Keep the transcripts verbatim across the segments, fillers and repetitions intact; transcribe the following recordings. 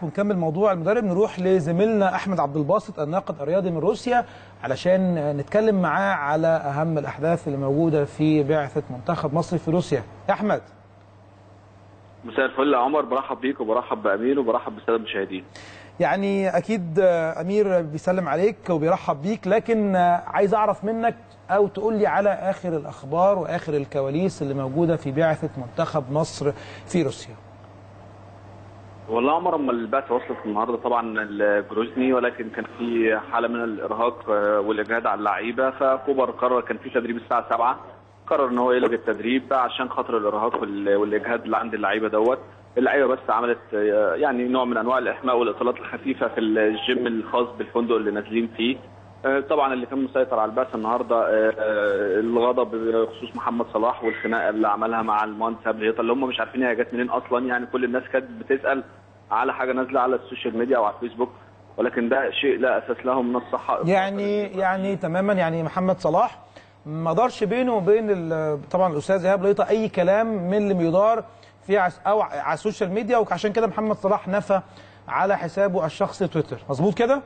معاك ونكمل موضوع المدرب، نروح لزميلنا احمد عبد الباسط الناقد الرياضي من روسيا علشان نتكلم معاه على اهم الاحداث اللي موجوده في بعثه منتخب مصر في روسيا. يا احمد. مساء الفل يا عمر، برحب بيك وبرحب بامير وبرحب بالساده المشاهدين. يعني اكيد امير بيسلم عليك وبيرحب بيك، لكن عايز اعرف منك او تقول لي على اخر الاخبار واخر الكواليس اللي موجوده في بعثه منتخب مصر في روسيا. والله يا عمر، اما البعثه وصلت النهارده طبعا الجروزني، ولكن كان في حاله من الارهاق والاجهاد على اللعيبه، فكوبر قرر، كان في تدريب الساعه سبعة، قرر ان هو يلغي التدريب عشان خاطر الارهاق والاجهاد اللي عند اللعيبه دوت. اللعيبه بس عملت يعني نوع من انواع الاحماء والاطالات الخفيفه في الجيم الخاص بالفندق اللي نازلين فيه. طبعا اللي كان مسيطر على البعثه النهارده الغضب بخصوص محمد صلاح والخناقه اللي عملها مع المهندس هيطه، اللي هم مش عارفين هي جت منين اصلا. يعني كل الناس كانت بتسال على حاجه نازله على السوشيال ميديا او على الفيسبوك، ولكن ده شيء لا اساس له من الصحه. يعني يعني تماما، يعني محمد صلاح ما دارش بينه وبين طبعا الاستاذ ايهاب ليطه اي كلام من اللي بيدار في او على السوشيال ميديا، وعشان كده محمد صلاح نفى على حسابه الشخصي تويتر. مظبوط كده؟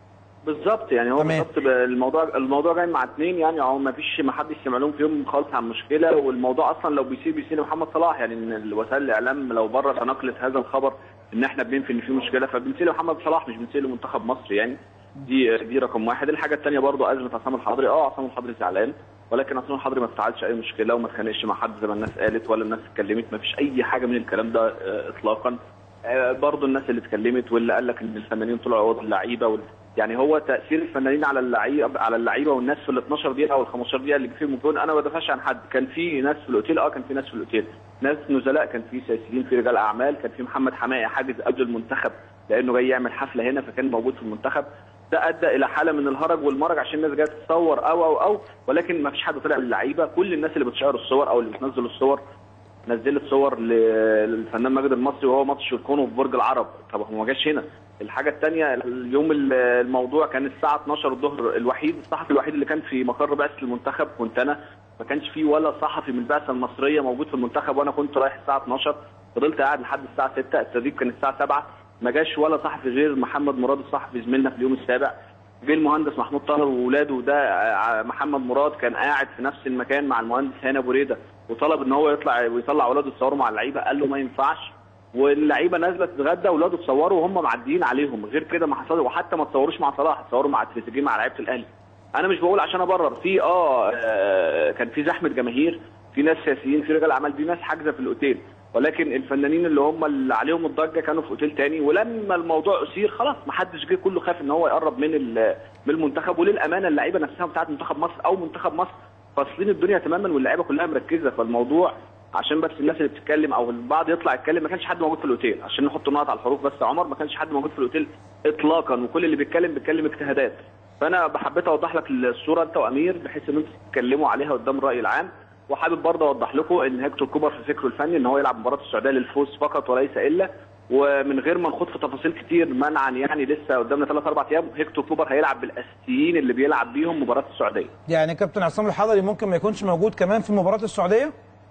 بالظبط، يعني هو بالظبط الموضوع الموضوع جاي مع اثنين، يعني هو ما فيش ما حدش سمع لهم فيهم خالص عن مشكله، والموضوع اصلا لو بيصير بيصير محمد صلاح، يعني ان وسائل الاعلام لو بره تناقلت هذا الخبر ان احنا بننفي ان في مشكله، فبنسيل محمد صلاح مش بنسيل منتخب مصر. يعني دي دي رقم واحد. الحاجه الثانيه برضه ازمه عصام الحضري. اه عصام الحضري زعلان، ولكن عصام الحضري ما افتعلش اي مشكله وما اتخانقش مع حد زي ما الناس قالت ولا الناس اتكلمت، ما فيش اي حاجه من الكلام ده اطلاقا. برضه الناس اللي اتكلمت واللي قال لك ان الفنانين طلعوا عوض اللعيبه وال... يعني هو تاثير الفنانين على اللعيبه على اللعيبه والناس في ال اتناشر دقيقه او ال خمستاشر دقيقه اللي فيهم الجون. انا ما بدافعش عن حد، كان في ناس في الاوتيل، اه كان في ناس في الاوتيل، ناس نزلاء، كان في سياسيين، في رجال اعمال، كان في محمد حماقي حاجز قبل المنتخب لانه جاي يعمل حفله هنا فكان موجود في المنتخب. ده ادى الى حاله من الهرج والمرج عشان الناس جايه تتصور او او او ولكن ما فيش حد طلع للعيبه. كل الناس اللي بتشير الصور او اللي بتنزل الصور نزلت صور للفنان ماجد المصري وهو ماتش الكونو في برج العرب. طب هو ما جاش هنا. الحاجه الثانيه، اليوم الموضوع كان الساعه اتناشر الظهر، الوحيد الصحفي الوحيد اللي كان في مقر بعثه المنتخب كنت انا، ما كانش فيه ولا صحفي من البعثه المصريه موجود في المنتخب، وانا كنت رايح الساعه اتناشر، فضلت قاعد لحد الساعه ستة، التدريب كان الساعه سبعة، ما جاش ولا صحفي غير محمد مراد الصحفي زميلنا في اليوم السابع. جه المهندس محمود طاهر واولاده، ده محمد مراد كان قاعد في نفس المكان مع المهندس هاني ابو ريده وطلب ان هو يطلع ويطلع اولاده يتصوروا مع اللعيبه، قال له ما ينفعش، واللعيبه نازله تتغدى واولاده اتصوروا وهم معديين عليهم، غير كده ما حصلش. وحتى ما اتصوروش مع صلاح، اتصوروا مع تريزيجيه مع لعيبه الاهلي. انا مش بقول عشان ابرر، في اه كان في زحمه جماهير، في ناس سياسيين، في رجال اعمال، في ناس حاجزه في الاوتيل، ولكن الفنانين اللي هم اللي عليهم الضجه كانوا في اوتيل ثاني. ولما الموضوع اثير خلاص ما حدش جه، كله خاف ان هو يقرب من من المنتخب. وللامانه اللعيبه نفسها بتاعت منتخب مصر او منتخب مصر فاصلين الدنيا تماما واللعيبه كلها مركزه. فالموضوع عشان بس الناس اللي بتتكلم او البعض يطلع يتكلم، ما كانش حد موجود في الاوتيل، عشان نحط نقط على الحروف بس يا عمر، ما كانش حد موجود في الاوتيل اطلاقا، وكل اللي بيتكلم بيتكلم اجتهادات. فانا حبيت اوضح لك الصوره انت وامير بحيث ان انتم تتكلموا عليها قدام الراي العام. وحابب برضه اوضح لكم ان هيكتور كوبر في فكره الفني ان هو يلعب مباراه السعوديه للفوز فقط وليس الا، ومن غير ما نخوض في تفاصيل كتير منعا، يعني لسه قدامنا ثلاث اربع ايام، هيكتور كوبر هيلعب بالاساسيين اللي بيلعب بيهم مباراه السعوديه. يعني كابتن عصام الحضري ممكن ما يكونش موجود كمان في مباراه السعوديه؟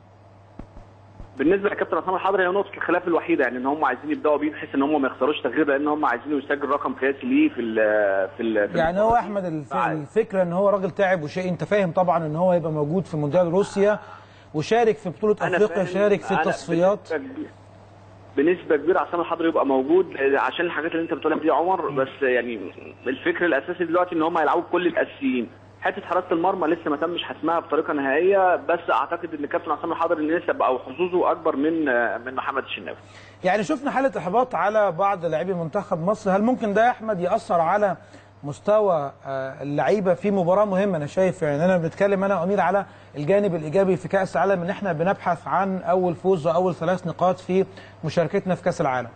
بالنسبه لكابتن عصام الحضري هي نقطه الخلاف الوحيده، يعني ان هم عايزين يبداوا بيه بحيث ان هم ما يخسروش تغيير، لان هم عايزين يسجل رقم قياسي ليه في ال في, ال في يعني هو احمد الفكره ان هو راجل تعب وشيء، انت فاهم طبعا ان هو هيبقى موجود في مونديال روسيا وشارك في بطوله افريقيا، شارك في التصفيات. بنسبه كبيره عصام الحضري يبقى موجود عشان الحاجات اللي انت بتقولها دي يا عمر، بس يعني الفكر الاساسي دلوقتي ان هم هيلعبوا بكل الاساسيين. حته حراسه المرمى لسه ما تمش حسمها بطريقه نهائيه، بس اعتقد ان كابتن عصام الحضري نسب او حظوظه اكبر من من محمد الشناوي. يعني شفنا حاله احباط على بعض لاعبي منتخب مصر، هل ممكن ده يا احمد ياثر على مستوى اللعيبه في مباراه مهمه؟ انا شايف يعني انا بنتكلم انا وامير على الجانب الايجابي في كاس العالم، ان احنا بنبحث عن اول فوز واول ثلاث نقاط في مشاركتنا في كاس العالم.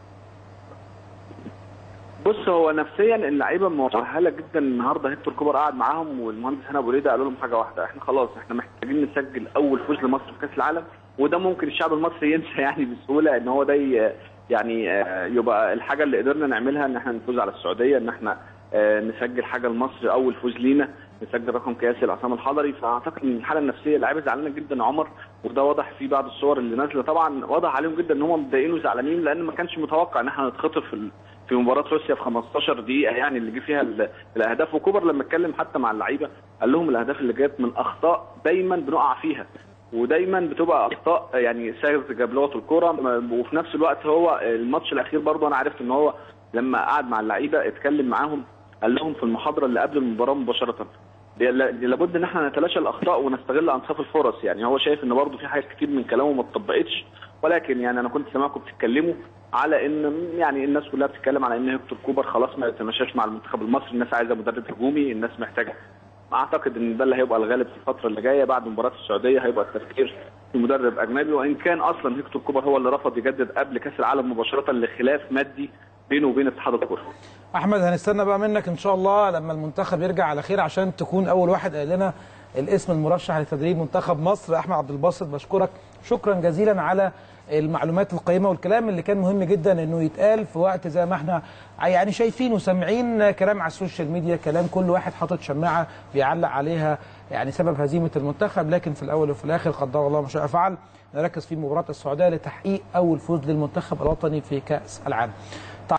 بص، هو نفسيا اللعيبه مؤهله جدا. النهارده هيكتور كوبر قعد معاهم والمهندس هاني ابو ريده قالوا لهم حاجه واحده، احنا خلاص احنا محتاجين نسجل اول فوز لمصر في كاس العالم، وده ممكن الشعب المصري ينسى يعني بسهوله ان هو ده يعني يبقى الحاجه اللي قدرنا نعملها ان احنا نفوز على السعوديه، ان احنا نسجل حاجه لمصر اول فوز لينا. يسجل رقم قياسي لعصام الحضري. فاعتقد ان الحاله النفسيه اللاعب زعلانه جدا يا عمر، وده واضح في بعض الصور اللي نازله. طبعا واضح عليهم جدا ان هم متضايقين وزعلانين، لان ما كانش متوقع ان احنا نتخطف في في مباراه روسيا في خمستاشر دقيقه يعني اللي جه فيها الاهداف. وكوبر لما اتكلم حتى مع اللعيبه قال لهم الاهداف اللي جت من اخطاء دايما بنقع فيها، ودايما بتبقى اخطاء يعني ساذجه بلغه الكوره. وفي نفس الوقت هو الماتش الاخير برضه انا عرفت ان هو لما قعد مع اللعيبه اتكلم معاهم قال لهم في المحاضره اللي قبل المباراه مباشره لابد ان احنا نتلاشى الاخطاء ونستغل انصاف الفرص. يعني هو شايف ان برضه في حاجات كتير من كلامه ما اتطبقتش، ولكن يعني انا كنت سامعكم بتتكلموا على ان يعني الناس كلها بتتكلم على ان هيكتور كوبر خلاص ما يتماشاش مع المنتخب المصري، الناس عايزه مدرب هجومي، الناس محتاجه. اعتقد ان ده اللي هيبقى الغالب في الفتره اللي جايه. بعد مباراه السعوديه هيبقى التفكير في مدرب اجنبي، وان كان اصلا هيكتور كوبر هو اللي رفض يجدد قبل كاس العالم مباشره لخلاف مادي بينه وبين اتحاد الكره. احمد هنستنى بقى منك ان شاء الله لما المنتخب يرجع على خير عشان تكون اول واحد قال لنا الاسم المرشح لتدريب منتخب مصر. احمد عبد الباسط بشكرك شكرا جزيلا على المعلومات القيمه والكلام اللي كان مهم جدا انه يتقال في وقت زي ما احنا يعني شايفين وسامعين كلام على السوشيال ميديا، كلام كل واحد حاطط شماعه بيعلق عليها يعني سبب هزيمه المنتخب، لكن في الاول وفي الاخر قدر الله ما شاء فعل. نركز في مباراه السعوديه لتحقيق اول فوز للمنتخب الوطني في كاس العالم.